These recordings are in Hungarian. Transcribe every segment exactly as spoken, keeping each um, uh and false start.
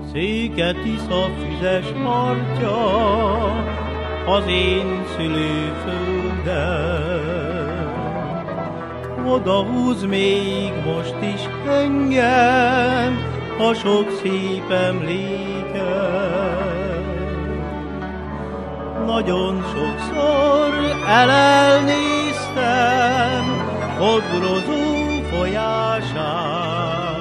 Széke Tisza füzes partja, az én szülőföldem. Oda húz még most is engem a sok szép emlékem. Nagyon sokszor elelnéztem odrozó folyását,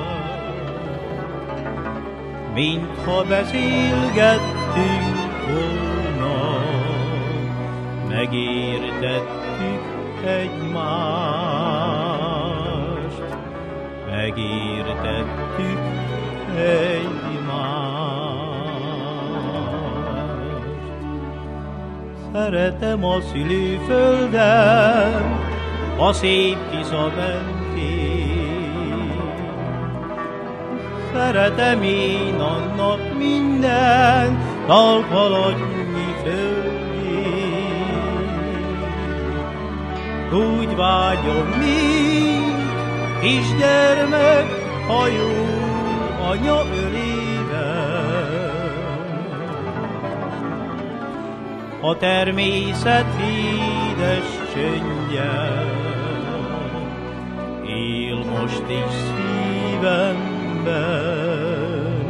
mintha beszélgettünk volna, megértettük egymást, megértettük egymást. Szeretem a szülőföldem, a szép Tisza mentén. Szeretem én annak minden talpalatnyi földjét. Úgy vágyom, mint kisgyermek hajol anya ölében. A természet édes csöndje él most is szívemben,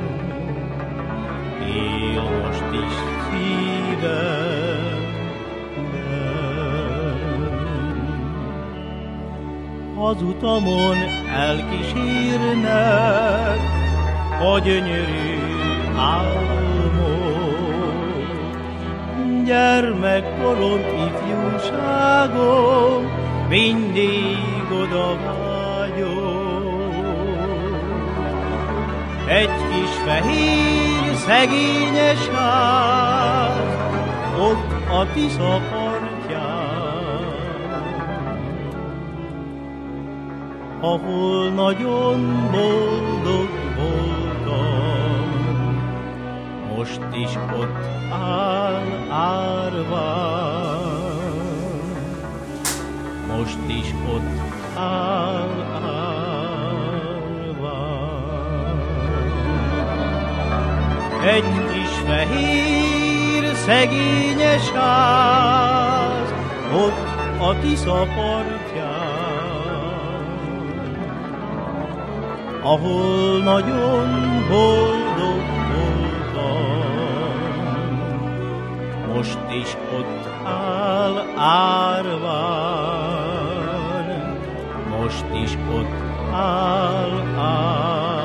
él most is szívemben. Az utamon elkísérnek a gyönyörű álmok, gyermekkorom, ifjúságom, mindig oda vágyom. Egy kis fehér, szegényes ház, ott a Tisza partján, ahol nagyon boldog voltam, most is ott áll árván, most is ott áll árván. Egy kis fehér, szegényes ház, ott a Tisza partján, ahol nagyon boldog voltam, most is ott áll árván, most is ott áll árván.